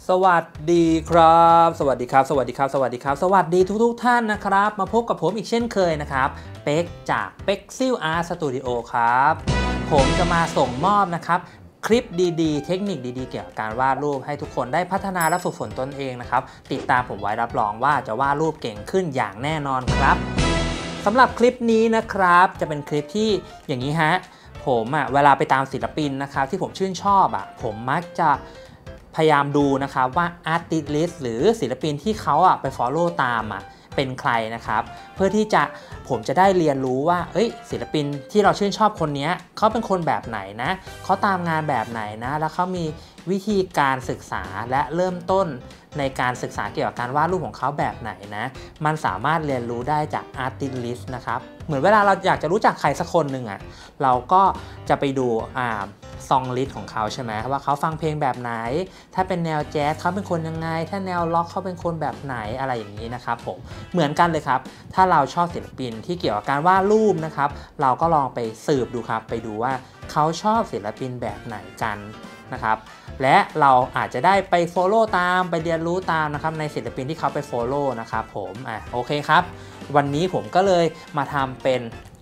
สวัสดีครับสวัสดีครับสวัสดีครับสวัสดีครับสวัสดีทุกท่านนะครับมาพบกับผมอีกเช่นเคยนะครับเป็กจาก Pexel Art Studio ครับผมจะมาส่งมอบนะครับคลิปดีๆเทคนิคดีๆเกี่ยวกับการวาดรูปให้ทุกคนได้พัฒนาและฝึกฝนตนเองนะครับติดตามผมไว้รับรองว่าจะวาดรูปเก่งขึ้นอย่างแน่นอนครับสำหรับคลิปนี้นะครับจะเป็นคลิปที่อย่างนี้ฮะผมเวลาไปตามศิลปินนะครับที่ผมชื่นชอบผมมักจะพยายามดูนะครับว่า Artist หรือศิลปินที่เขาไป follow ตามเป็นใครนะครับเพื่อที่ผมจะได้เรียนรู้ว่าศิลปินที่เราชื่นชอบคนนี้เขาเป็นคนแบบไหนนะเขาตามงานแบบไหนนะแล้วเขามีวิธีการศึกษาและเริ่มต้นในการศึกษาเกี่ยวกับการวาดรูปของเขาแบบไหนนะมันสามารถเรียนรู้ได้จาก Artist นะครับเหมือนเวลาเราอยากจะรู้จักใครสักคนหนึ่งเราก็จะไปดูซองลิสต์ของเขาใช่ไหมว่าเขาฟังเพลงแบบไหนถ้าเป็นแนวแจ๊สเขาเป็นคนยังไงถ้าแนวล็อกเขาเป็นคนแบบไหนอะไรอย่างนี้นะครับผมเหมือนกันเลยครับถ้าเราชอบศิลปินที่เกี่ยวกับการวาดรูปนะครับเราก็ลองไปสืบดูครับไปดูว่าเขาชอบศิลปินแบบไหนกันนะครับและเราอาจจะได้ไป follow ตามไปเรียนรู้ตามนะครับในศิลปินที่เขาไป follow นะครับผมโอเคครับวันนี้ผมก็เลยมาทำเป็น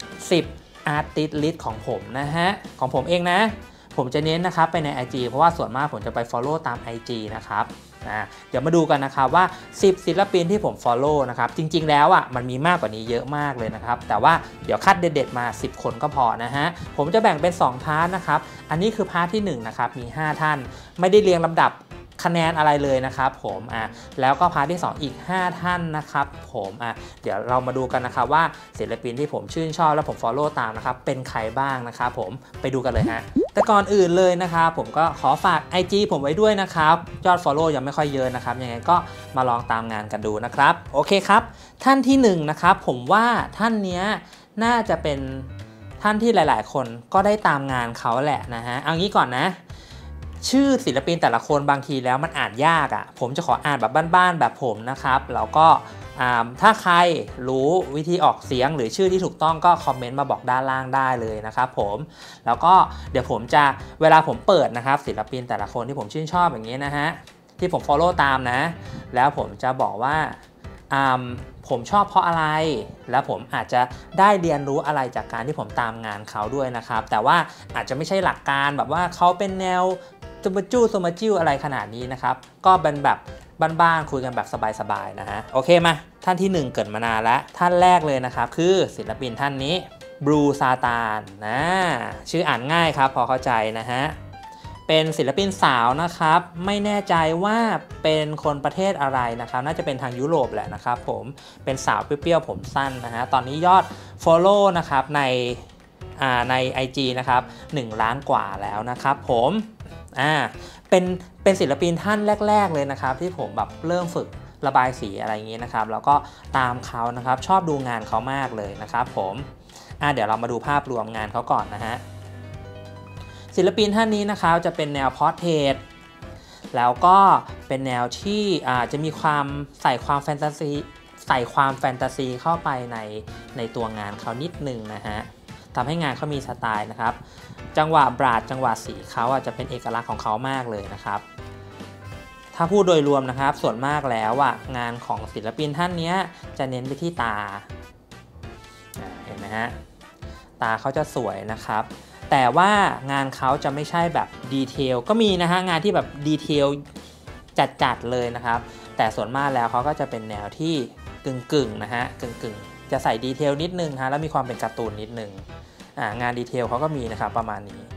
10 artist list ของผมนะฮะของผมเองนะผมจะเน้นนะครับไปใน IG เพราะว่าส่วนมากผมจะไป follow ตาม IG นะครับเดี๋ยวมาดูกันนะครับว่า10ศิลปินที่ผม follow นะครับจริงๆแล้วมันมีมากกว่านี้เยอะมากเลยนะครับแต่ว่าเดี๋ยวคัดเด็ดๆมา10คนก็พอนะฮะผมจะแบ่งเป็น2พาร์ทนะครับอันนี้คือพาร์ทที่1นะครับมี5ท่านไม่ได้เรียงลำดับคะแนนอะไรเลยนะครับผมแล้วก็พาร์ทที่2อีก5ท่านนะครับผมเดี๋ยวเรามาดูกันนะครับว่าศิลปินที่ผมชื่นชอบและผม follow ตามนะครับเป็นใครบ้างนะครับผมไปดูกันเลยฮะแต่ก่อนอื่นเลยนะครับผมก็ขอฝาก IG ผมไว้ด้วยนะครับยอด follow ยังไม่ค่อยเยอะนะครับยังไงก็มาลองตามงานกันดูนะครับโอเคครับท่านที่1นะครับผมว่าท่านนี้น่าจะเป็นท่านที่หลายๆคนก็ได้ตามงานเขาแหละนะฮะเอางี้ก่อนนะชื่อศิลปินแต่ละคนบางทีแล้วมันอ่านยากผมจะขออ่านแบบบ้านๆแบบผมนะครับแล้วก็ถ้าใครรู้วิธีออกเสียงหรือชื่อที่ถูกต้องก็คอมเมนต์มาบอกด้านล่างได้เลยนะครับผมแล้วก็เดี๋ยวผมจะเวลาผมเปิดนะครับศิลปินแต่ละคนที่ผมชื่นชอบอย่างนี้นะฮะที่ผม follow ตามนะแล้วผมจะบอกว่าผมชอบเพราะอะไรแล้วผมอาจจะได้เรียนรู้อะไรจากการที่ผมตามงานเขาด้วยนะครับแต่ว่าอาจจะไม่ใช่หลักการแบบว่าเขาเป็นแนวสมมาจิ้วอะไรขนาดนี้นะครับก็เป็นแบบบ้านๆคุยกันแบบสบายๆนะฮะโอเคมาท่านที่1เกิดมานานแล้วท่านแรกเลยนะครับคือศิลปินท่านนี้บลูซาตานชื่ออ่านง่ายครับพอเข้าใจนะฮะเป็นศิลปินสาวนะครับไม่แน่ใจว่าเป็นคนประเทศอะไรนะครับน่าจะเป็นทางยุโรปแหละนะครับผมเป็นสาวเปรี้ยวๆผมสั้นนะฮะตอนนี้ยอด follow นะครับใน IG นะครับ1 ล้านกว่าแล้วนะครับผมเป็นศิลปินท่านแรกๆเลยนะครับที่ผมแบบเริ่มฝึกระบายสีอะไรอย่างนี้นะครับแล้วก็ตามเขานะครับชอบดูงานเขามากเลยนะครับผมเดี๋ยวเรามาดูภาพรวมงานเขาก่อนนะฮะศิลปินท่านนี้นะครับจะเป็นแนวพอร์เทรตแล้วก็เป็นแนวที่จะมีความใส่ความแฟนตาซีเข้าไปในตัวงานเขานิดนึงนะฮะทำให้งานเขามีสไตล์นะครับจังหวะบราดจังหวะสีเขาจะเป็นเอกลักษณ์ของเขามากเลยนะครับถ้าพูดโดยรวมนะครับส่วนมากแล้วงานของศิลปินท่านนี้จะเน้นไปที่ตาเห็นไหมฮะตาเขาจะสวยนะครับแต่ว่างานเขาจะไม่ใช่แบบดีเทลก็มีนะฮะงานที่แบบดีเทลจัดเลยนะครับแต่ส่วนมากแล้วเขาก็จะเป็นแนวที่กึ่งนะฮะกึ่งจะใส่ดีเทลนิดนึงฮะแล้วมีความเป็นการ์ตูนนิดนึงงานดีเทลเขาก็มีนะครับประมาณนี้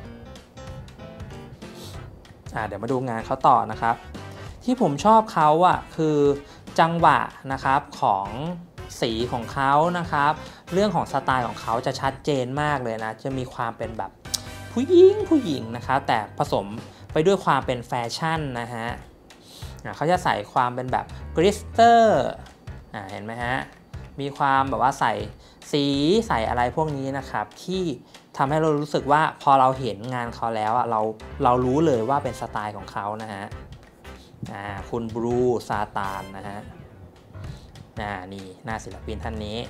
เดี๋ยวมาดูงานเขาต่อนะครับที่ผมชอบเขาคือจังหวะนะครับของสีของเขานะครับเรื่องของสไตล์ของเขาจะชัดเจนมากเลยนะจะมีความเป็นแบบผู้หญิงนะครับแต่ผสมไปด้วยความเป็นแฟชั่นนะฮะเขาจะใส่ความเป็นแบบกลิสเตอร์เห็นไหมฮะมีความแบบว่าใส่สีใส่อะไรพวกนี้นะครับที่ทำให้เรารู้สึกว่าพอเราเห็นงานเขาแล้วเรารู้เลยว่าเป็นสไตล์ของเขานะฮะคุณบลูซาตานนะฮะนี่หน้าศิลปินท่านนี้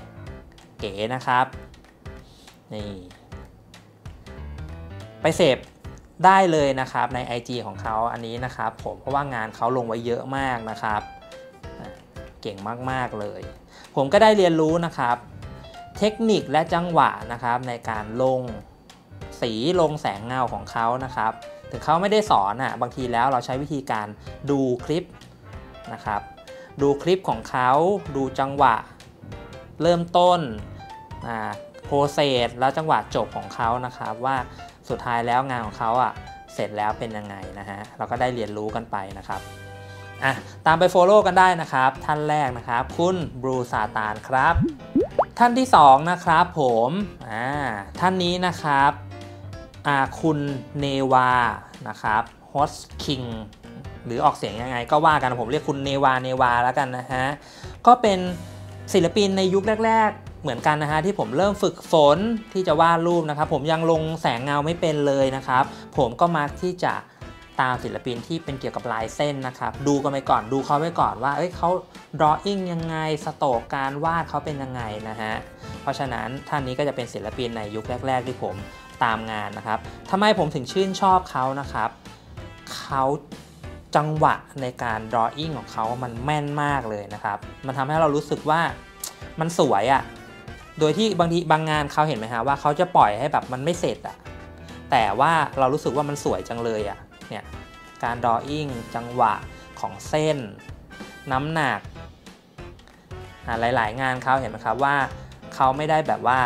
เก๋นะครับนี่ไปเสพได้เลยนะครับใน IG ของเขาอันนี้นะครับผมเพราะว่างานเขาลงไว้เยอะมากนะครับเก่งมากๆเลยผมก็ได้เรียนรู้นะครับเทคนิคและจังหวะนะครับในการลงสีลงแสงเงาของเขานะครับถึงเขาไม่ได้สอนบางทีแล้วเราใช้วิธีการดูคลิปนะครับดูคลิปของเขาดูจังหวะเริ่มต้นโปรเซสแล้วจังหวะจบของเขานะครับว่าสุดท้ายแล้วงานของเขาเสร็จแล้วเป็นยังไงนะฮะเราก็ได้เรียนรู้กันไปนะครับตามไป follow กันได้นะครับท่านแรกนะครับคุณบรูซาตานครับท่านที่2นะครับผมท่านนี้นะครับคุณเนวานะครับฮอสคิงหรือออกเสียงยังไงก็ว่ากันผมเรียกคุณเนวาแล้วกันนะฮะก็เป็นศิลปินในยุคแรกๆเหมือนกันนะฮะที่ผมเริ่มฝึกฝนที่จะวาดรูปนะครับผมยังลงแสงเงาไม่เป็นเลยนะครับผมก็มักที่จะตามศิลปินที่เป็นเกี่ยวกับลายเส้นนะครับดูกันไปก่อนดูเขาไว้ก่อนว่าเขา drawing ยังไงสโตรกการวาดเขาเป็นยังไงนะฮะเพราะฉะนั้นท่านนี้ก็จะเป็นศิลปินในยุคแรกๆที่ผมตามงานนะครับทำไมผมถึงชื่นชอบเขานะครับเขาจังหวะในการ drawing ของเขามันแม่นมากเลยนะครับมันทำให้เรารู้สึกว่ามันสวยโดยที่บางงานเขาเห็นไหมฮะว่าเขาจะปล่อยให้แบบมันไม่เสร็จแต่ว่าเรารู้สึกว่ามันสวยจังเลยเนี่ยการ drawing จังหวะของเส้นน้ำหนักหลายๆงานเขาเห็นไหมครับว่าเขาไม่ได้แบบว่า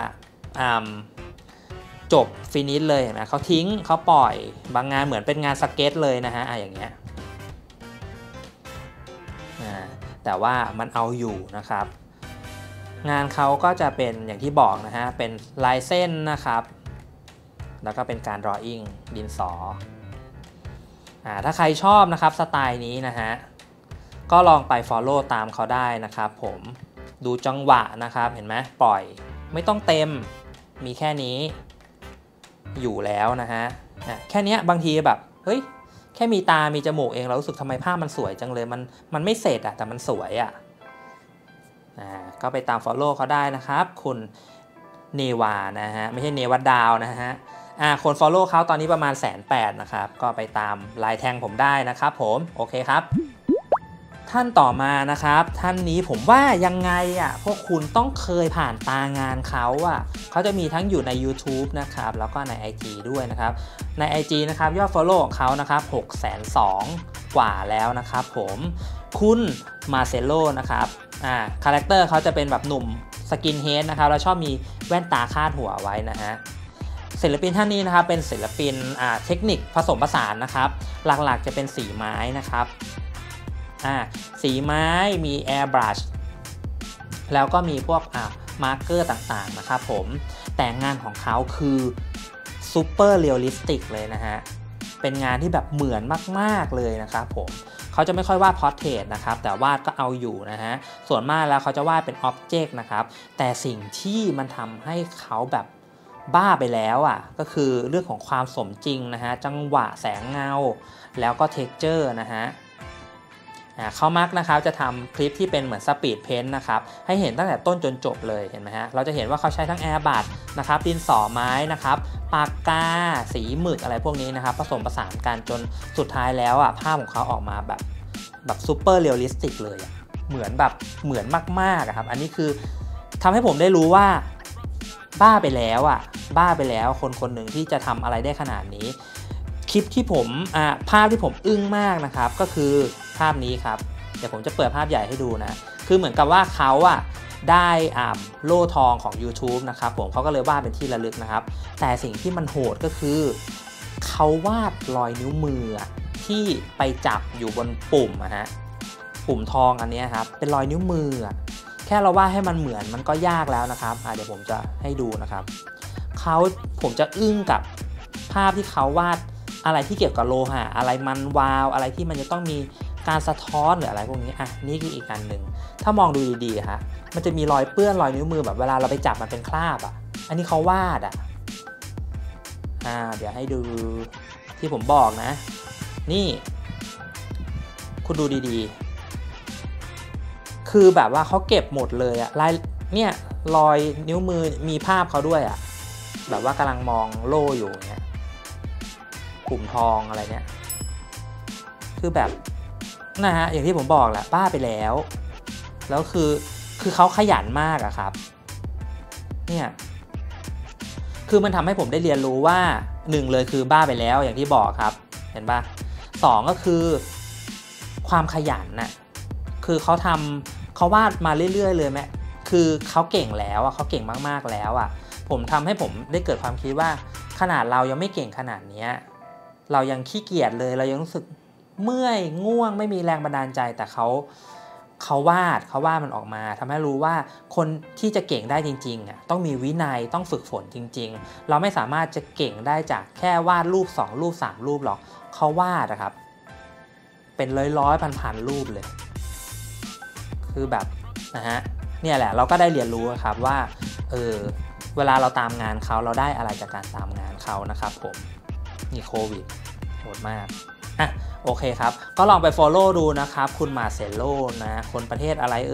จบฟินิชเลยเห็นไหมเขาทิ้งเขาปล่อยบางงานเหมือนเป็นงานสเก็ตเลยนะฮะอย่างเงี้ยแต่ว่ามันเอาอยู่นะครับงานเขาก็จะเป็นอย่างที่บอกนะฮะเป็นลายเส้นนะครับแล้วก็เป็นการ drawing ดินสอถ้าใครชอบนะครับสไตล์นี้นะฮะก็ลองไป follow ตามเขาได้นะครับผมดูจังหวะนะครับเห็นไหมปล่อยไม่ต้องเต็มมีแค่นี้อยู่แล้วนะฮะแค่นี้บางทีแบบเฮ้ยแค่มีตามีจมูกเองเรารู้สึกทำไมภาพมันสวยจังเลยมันไม่เสร็จแต่มันสวยก็ไปตาม follow เขาได้นะครับคุณเนวานะฮะไม่ใช่เนวัดดาวนะฮะคน follow เขาตอนนี้ประมาณ180,000นะครับก็ไปตามลายแทงผมได้นะครับผมโอเคครับท่านต่อมานะครับท่านนี้ผมว่ายังไงพวกคุณต้องเคยผ่านตางานเขาเขาจะมีทั้งอยู่ใน YouTube นะครับแล้วก็ใน IG ด้วยนะครับใน IG นะครับยอด follow ของเขานะครับ620,000 กว่าแล้วนะครับผมคุณมาเซโลนะครับคาแรคเตอร์เขาจะเป็นแบบหนุ่มสกินเฮดนะครับแล้วชอบมีแว่นตาคาดหัวไว้นะฮะศิลปินท่านนี้นะครับเป็นศิลปินเทคนิคผสมผสานนะครับหลักๆจะเป็นสีไม้นะครับสีไม้มีแอร์บรัชแล้วก็มีพวกมาร์กเกอร์ต่างๆนะครับผมแต่งานของเขาคือซูเปอร์เรียลลิสติกเลยนะฮะเป็นงานที่แบบเหมือนมากๆเลยนะครับผมเขาจะไม่ค่อยวาดพอร์เทรตนะครับแต่วาดก็เอาอยู่นะฮะส่วนมากแล้วเขาจะวาดเป็นอ็อบเจกต์นะครับแต่สิ่งที่มันทำให้เขาแบบบ้าไปแล้วก็คือเรื่องของความสมจริงนะฮะจังหวะแสงเงาแล้วก็เท็กเจอร์นะฮะเขามักนะครับจะทำคลิปที่เป็นเหมือนสปีดเพนท์นะครับให้เห็นตั้งแต่ต้นจนจบเลยเห็นไหมฮะเราจะเห็นว่าเขาใช้ทั้งแอร์บัดนะครับดินสอไม้นะครับปากกาสีหมึกอะไรพวกนี้นะครับผสมผสานกันจนสุดท้ายแล้วภาพของเขาออกมาแบบซูเปอร์เรียลลิสติกเลยเหมือนมากๆครับอันนี้คือทำให้ผมได้รู้ว่าบ้าไปแล้วบ้าไปแล้วคนหนึ่งที่จะทำอะไรได้ขนาดนี้คลิปที่ผมภาพที่ผมอึ้งมากนะครับก็คือภาพนี้ครับเดี๋ยวผมจะเปิดภาพใหญ่ให้ดูนะคือเหมือนกับว่าเขาได้โล่ทองของ YouTube นะครับผมเขาก็เลยวาดเป็นที่ระลึกนะครับแต่สิ่งที่มันโหดก็คือเขาวาดรอยนิ้วมือที่ไปจับอยู่บนปุ่มปุ่มทองอันนี้ครับเป็นรอยนิ้วมือแค่เราวาดให้มันเหมือนมันก็ยากแล้วนะครับเดี๋ยวผมจะให้ดูนะครับผมจะอึ้งกับภาพที่เขาวาดอะไรที่เกี่ยวกับโลหะอะไรมันวาวอะไรที่มันจะต้องมีการสะท้อนหรืออะไรพวกนี้นี่คืออีกอันหนึ่งถ้ามองดูดีๆมันจะมีรอยเปื้อนรอยนิ้วมือแบบเวลาเราไปจับมันเป็นคราบอันนี้เขาวาดเดี๋ยวให้ดูที่ผมบอกนะนี่คุณดูดีๆคือแบบว่าเขาเก็บหมดเลยลายเนี่ยรอยนิ้วมือมีภาพเขาด้วยแบบว่ากำลังมองโล่อยู่เนี่ยกลุ่มทองอะไรเนี่ยคือแบบนะฮะอย่างที่ผมบอกแหละบ้าไปแล้วคือเขาขยันมากอะครับเนี่ยคือมันทำให้ผมได้เรียนรู้ว่า1เลยคือบ้าไปแล้วอย่างที่บอกครับเห็นปะ2ก็คือความขยันน่ะคือเขาวาดมาเรื่อยๆเลยแม่คือเขาเก่งแล้วอะเขาเก่งมากๆแล้วอะผมทำให้ผมได้เกิดความคิดว่าขนาดเรายังไม่เก่งขนาดนี้เรายังขี้เกียจเลยเรายังรู้สึกเมื่อยง่วงไม่มีแรงบันดาลใจแต่เขาวาดมันออกมาทำให้รู้ว่าคนที่จะเก่งได้จริงๆอ่ะต้องมีวินัยต้องฝึกฝนจริงๆเราไม่สามารถจะเก่งได้จากแค่วาดรูป2รูป3รูปหรอกเขาวาดนะครับเป็นร้อยพันรูปเลยคือแบบนะฮะเนี่ยแหละเราก็ได้เรียนรู้ครับว่าเวลาเราตามงานเขาเราได้อะไรจากการตามงานเขานะครับผมนี่โควิดโหดมากอ่ะโอเคครับก็ลองไป follow ดูนะครับคุณมาเซโลนะคนประเทศอะไร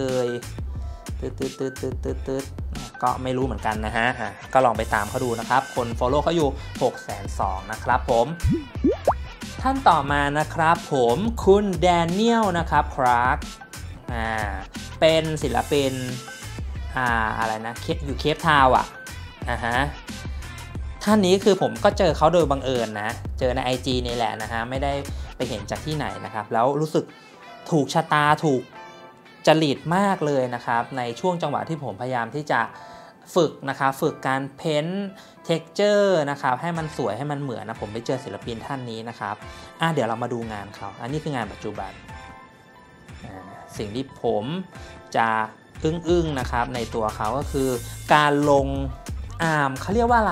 ก็ไม่รู้เหมือนกันนะฮะก็ลองไปตามเขาดูนะครับคน follow เขาอยู่ 620,000 นะครับผมท่านต่อมานะครับผมคุณแดเนียลนะครับคราร์กเป็นศิลปินอะไรนะอยู่เคปทาวน์ท่านนี้คือผมก็เจอเขาโดยบังเอิญนะเจอใน IG นี่แหละนะฮะไม่ได้ไปเห็นจากที่ไหนนะครับแล้วรู้สึกถูกชะตาถูกจริตมากเลยนะครับในช่วงจังหวะที่ผมพยายามที่จะฝึกนะครับฝึกการเพ้นท์เท็กเจอร์นะครับให้มันสวยให้มันเหมือนนะผมไปเจอศิลปินท่านนี้นะครับเดี๋ยวเรามาดูงานเขาอันนี้คืองานปัจจุบันสิ่งที่ผมจะอึ้งนะครับในตัวเขาก็คือการลงเขาเรียกว่าอะไร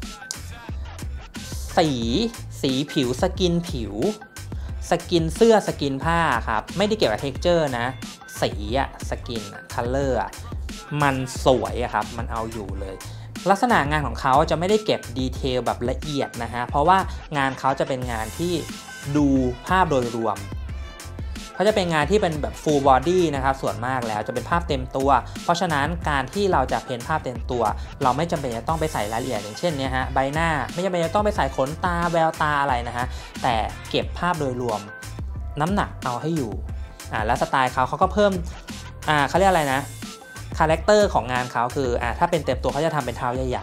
สีผิวสกินผิวสกินเสื้อสกินผ้าครับไม่ได้เกี่ยวกับเท็กเจอร์นะสีสกินคัลเลอร์มันสวยครับมันเอาอยู่เลยลักษณะงานของเขาจะไม่ได้เก็บดีเทลแบบละเอียดนะฮะเพราะว่างานเขาจะเป็นงานที่ดูภาพโดยรวมเขาจะเป็นงานที่เป็นแบบ full body นะครับส่วนมากแล้วจะเป็นภาพเต็มตัวเพราะฉะนั้นการที่เราจะเพ้นภาพเต็มตัวเราไม่จำเป็นจะต้องไปใส่รายละเอียดอย่างเช่นเนี่ยฮะใบหน้าไม่จำเป็นจะต้องไปใส่ขนตาแววตาอะไรนะฮะแต่เก็บภาพโดยรวมน้ำหนักเอาให้อยู่แล้วสไตล์เขาก็เพิ่มเขาเรียกอะไรนะคาแรคเตอร์ของงานเขาคือถ้าเป็นเต็มตัวเขาจะทำเป็นเท้าใหญ่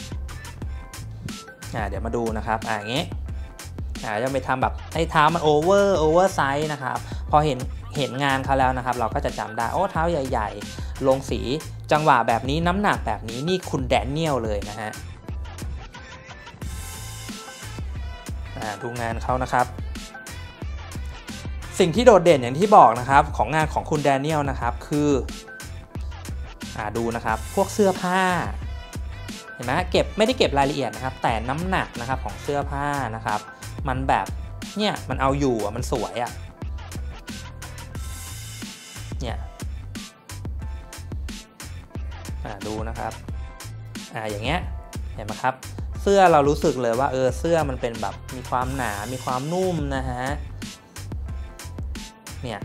ๆเดี๋ยวมาดูนะครับอย่างงี้จะไปทำแบบให้เท้ามันโอเวอร์ไซส์นะครับพอเห็นงานเขาแล้วนะครับเราก็จะจำได้โอ้เท้าใหญ่ๆลงสีจังหวะแบบนี้น้ำหนักแบบนี้นี่คุณแดเนียลเลยนะฮะดูงานเขานะครับสิ่งที่โดดเด่นอย่างที่บอกนะครับของงานของคุณแดเนียลนะครับคือดูนะครับพวกเสื้อผ้าเห็นไหมไม่ได้เก็บรายละเอียดนะครับแต่น้ำหนักนะครับของเสื้อผ้านะครับมันแบบเนี่ยมันเอาอยู่มันสวยเนี่ยดูนะครับอย่างเงี้ยเห็นไหมครับเสื้อเรารู้สึกเลยว่าเสื้อมันเป็นแบบมีความหนามีความนุ่มนะฮะเนี่ย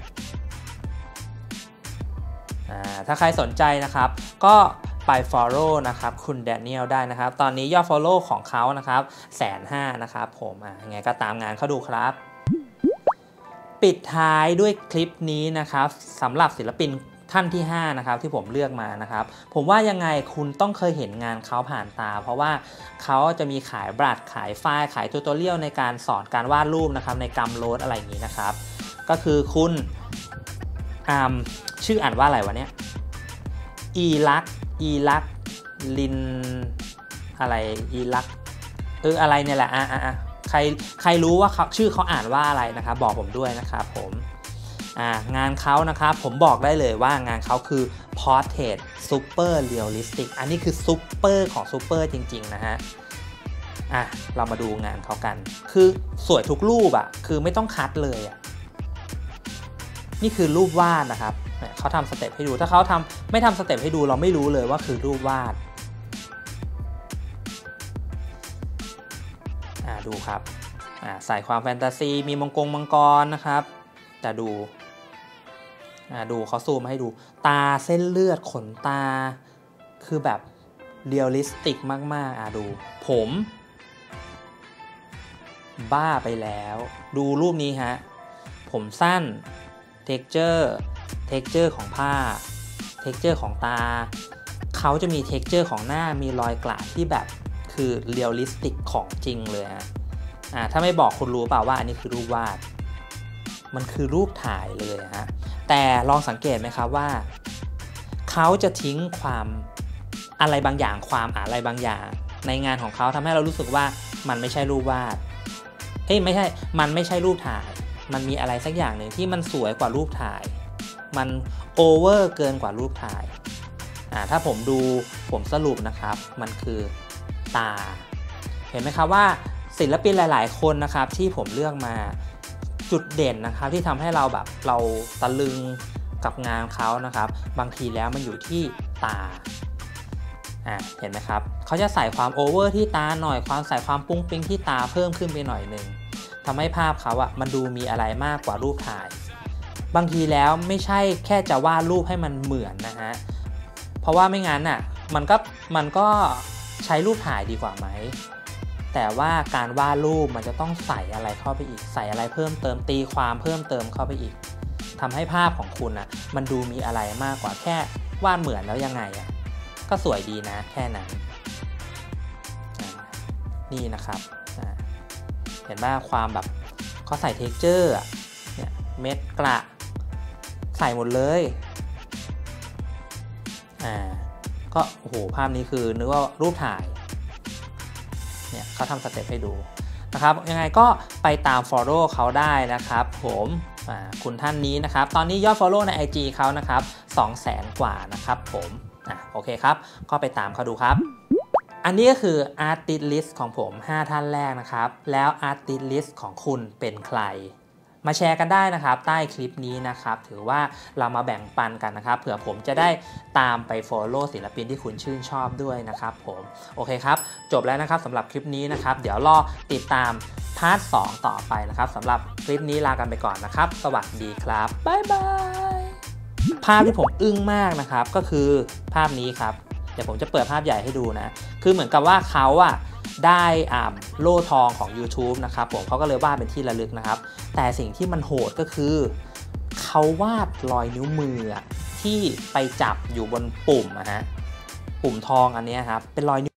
ถ้าใครสนใจนะครับก็ไป follow นะครับคุณแดเนียลได้นะครับตอนนี้ยอด follow ของเขานะครับ150,000นะครับผมยังไงก็ตามงานเขาดูครับปิดท้ายด้วยคลิปนี้นะครับสำหรับศิลปินท่านที่5นะครับที่ผมเลือกมานะครับผมว่ายังไงคุณต้องเคยเห็นงานเขาผ่านตาเพราะว่าเขาจะมีขายบลัดขายไฟล์ขายทูตอเรียลในการสอนการวาดรูปนะครับในกัมโรดอะไรอย่างนี้นะครับก็คือคุณชื่ออ่านว่าอะไรวะเนี่ยอีลักลินอะไรอีลักอะไรเนี่ยแหละใครรู้ว่าชื่อเขาอ่านว่าอะไรนะครับบอกผมด้วยนะครับผมงานเขานะครับผมบอกได้เลยว่างานเขาคือ Portrait Super Realistic อันนี้คือซุปเปอร์ของซุปเปอร์จริงๆนะฮะเรามาดูงานเขากันคือสวยทุกรูปคือไม่ต้องคัดเลยนี่คือรูปวาดนะครับเขาทำสเต็ปให้ดูถ้าเขาไม่ทำสเต็ปให้ดูเราไม่รู้เลยว่าคือรูปวาดดูครับใส่ความแฟนตาซีมีมังกรนะครับแต่ดูเขาซูมให้ดูตาเส้นเลือดขนตาคือแบบเรียลลิสติกมากๆดูผมบ้าไปแล้วดูรูปนี้ฮะผมสั้น texture ของผ้า texture ของตาเขาจะมี texture ของหน้ามีรอยกระที่แบบคือเรียลลิสติกของจริงเลยฮะถ้าไม่บอกคุณรู้เปล่าว่าอันนี้คือรูปวาดมันคือรูปถ่ายเลยฮะแต่ลองสังเกตไหมครับว่าเขาจะทิ้งความอะไรบางอย่างในงานของเขาทำให้เรารู้สึกว่ามันไม่ใช่รูปวาดไม่ใช่มันไม่ใช่รูปถ่ายมันมีอะไรสักอย่างหนึ่งที่มันสวยกว่ารูปถ่ายมันโอเวอร์เกินกว่ารูปถ่ายถ้าผมสรุปนะครับมันคือตาเห็นไหมครับว่าศิลปินหลายๆคนนะครับที่ผมเลือกมาจุดเด่นนะครับที่ทำให้เราตะลึงกับงานเขานะครับบางทีแล้วมันอยู่ที่ตาเห็นไหมครับเขาจะใส่ความโอเวอร์ที่ตาหน่อยใส่ความปุ้งปิ้งที่ตาเพิ่มขึ้นไปหน่อยหนึ่งทำให้ภาพเขามันดูมีอะไรมากกว่ารูปถ่ายบางทีแล้วไม่ใช่แค่จะวาดรูปให้มันเหมือนนะฮะเพราะว่าไม่งั้นมันก็ใช้รูปถ่ายดีกว่าไหมแต่ว่าการวาดรูปมันจะต้องใส่อะไรเข้าไปอีกใส่อะไรเพิ่มเติมตีความเพิ่มเติมเข้าไปอีกทำให้ภาพของคุณมันดูมีอะไรมากกว่าแค่วาดเหมือนแล้วยังไงก็สวยดีนะแค่นั้นนี่นะครับเห็นว่าความแบบเขาใส่เท็กเจอร์เนี่ยเม็ดกระใส่หมดเลยก็โอ้โหภาพนี้คือนึกว่ารูปถ่ายเนี่ยเขาทำสเต็ปให้ดูนะครับยังไงก็ไปตาม follow เขาได้นะครับผมคุณท่านนี้นะครับตอนนี้ยอด follow ใน IG เขานะครับ 200,000 กว่านะครับผมโอเคครับก็ไปตามเขาดูครับอันนี้ก็คือ Artist List ของผม5ท่านแรกนะครับแล้ว Artist List ของคุณเป็นใครมาแชร์กันได้นะครับใต้คลิปนี้นะครับถือว่าเรามาแบ่งปันกันนะครับเผื่อผมจะได้ตามไป follow ศิลปินที่คุณชื่นชอบด้วยนะครับผมโอเคครับจบแล้วนะครับสำหรับคลิปนี้นะครับเดี๋ยวรอติดตามพาร์ท 2ต่อไปนะครับสำหรับคลิปนี้ลากันไปก่อนนะครับสวัสดีครับบ๊ายบายภาพที่ผมอึ้งมากนะครับก็คือภาพนี้ครับเดี๋ยวผมจะเปิดภาพใหญ่ให้ดูนะคือเหมือนกับว่าเขาได้โล่ทองของ YouTube นะครับผมเขาก็เลยวาดเป็นที่ระลึกนะครับแต่สิ่งที่มันโหดก็คือเขาวาดรอยนิ้วมือที่ไปจับอยู่บนปุ่มปุ่มทองอันนี้ครับเป็นรอยนิ้ว